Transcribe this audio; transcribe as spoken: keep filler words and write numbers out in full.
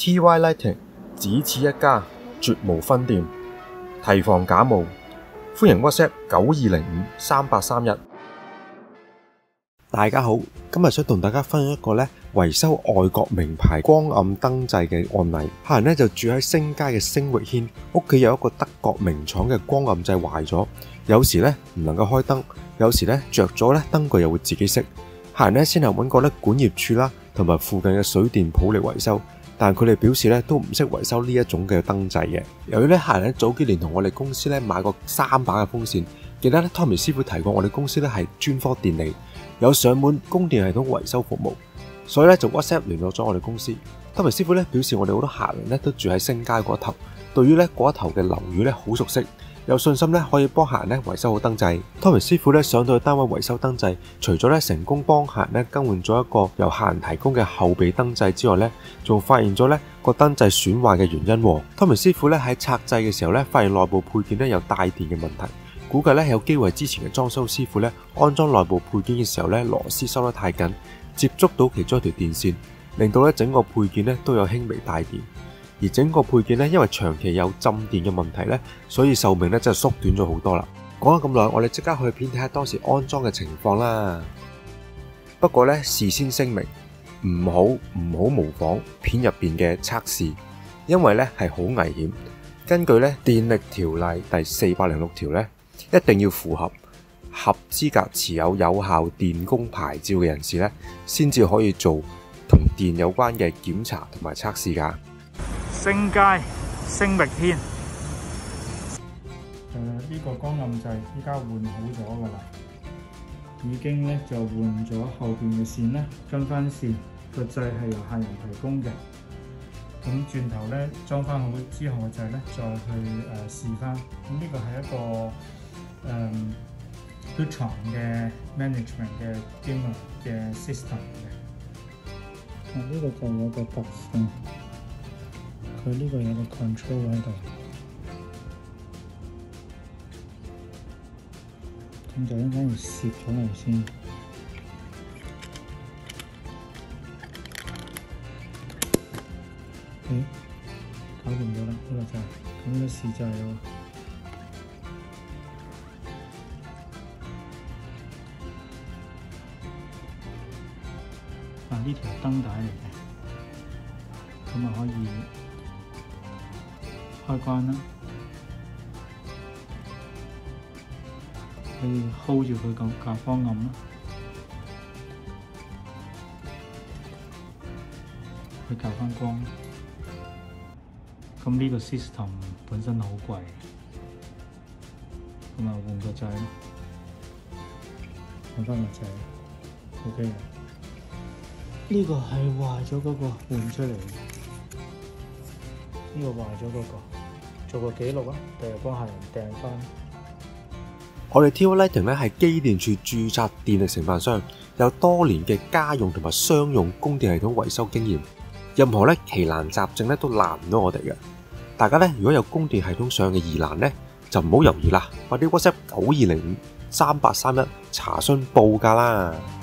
T Y Lighting 只此一家，絕無分店，提防假冒。歡迎 WhatsApp 九二零五三八三一。大家好，今日想同大家分享一個咧維修外國名牌光暗燈掣嘅案例。客人咧就住喺星街嘅星域軒，屋企有一個德國名廠嘅光暗掣壞咗，有時咧唔能夠開燈，有時咧着咗咧燈具又會自己熄。客人咧先後揾過咧管業處啦，同埋附近嘅水電鋪嚟維修，但佢哋表示咧都唔識維修呢一種嘅燈掣嘅。由於咧客人咧早幾年同我哋公司咧買過三把嘅風扇，記得咧 Tommy 師傅提過我哋公司咧係專科電利，有上門供電系統維修服務，所以咧就 WhatsApp 聯絡咗我哋公司。Tommy 師傅咧表示我哋好多客人咧都住喺星街嗰一頭，對於咧嗰一頭嘅樓宇咧好熟悉，有信心咧可以幫客人咧維修好燈掣。Tommy 師傅咧上到去單位維修燈掣，除咗咧成功幫客人咧更換咗一個由客人提供嘅後備燈掣之外咧，仲發現咗咧個燈掣損壞嘅原因。Tommy 師傅咧喺拆掣嘅時候咧，發現內部配件咧有帶電嘅問題。估計咧有機會之前嘅裝修師傅咧安裝內部配件嘅時候咧螺絲收得太緊，接觸到其中一條電線，令到咧整個配件咧都有輕微帶電。而整個配件咧因為長期有浸電嘅問題咧，所以壽命咧真係縮短咗好多啦。講咗咁耐，我哋即刻去片睇下當時安裝嘅情況啦。不過咧事先聲明，唔好唔好模仿片入邊嘅測試，因為咧係好危險。根據咧電力條例第四百零六條咧，一定要符合合資格持有有效電工牌照嘅人士咧，先至可以做同電有關嘅檢查同埋測試㗎。 星街星域軒，誒呢個光暗掣依家換好咗㗎啦，已經咧就換咗後邊嘅線咧，跟翻線，個掣係由客人提供嘅。咁轉頭咧裝翻好之後嘅掣咧，再去誒試翻。咁呢個係一個誒 Lutron 嘅 management 嘅 dimmer 嘅 system 嘅。啊，呢個就有個特性。佢呢個有個 control 喺度，咁就應該要攝咗嚟先。誒，搞掂咗啦，呢個就係咁嘅試掣咯。啊，呢條燈帶嚟嘅，咁啊可以開關啦，可以 hold 住佢個較光暗啦，去較翻光。咁呢個 system 本身好貴，咁啊換個掣咯，換翻個掣 ，OK 嘅。呢個係壞咗嗰個換出嚟嘅。呢個壞咗嗰個，做個記錄啊，第日幫客人訂翻。 我哋 T Y Lighting 咧係機電署註冊電力承辦商，有多年嘅家用同埋商用供電系統維修經驗，任何咧奇難雜症咧都難唔到我哋嘅。大家咧如果有供電系統上嘅疑難咧，就唔好猶豫啦，快啲 WhatsApp 九二零五三八三一查詢報價啦。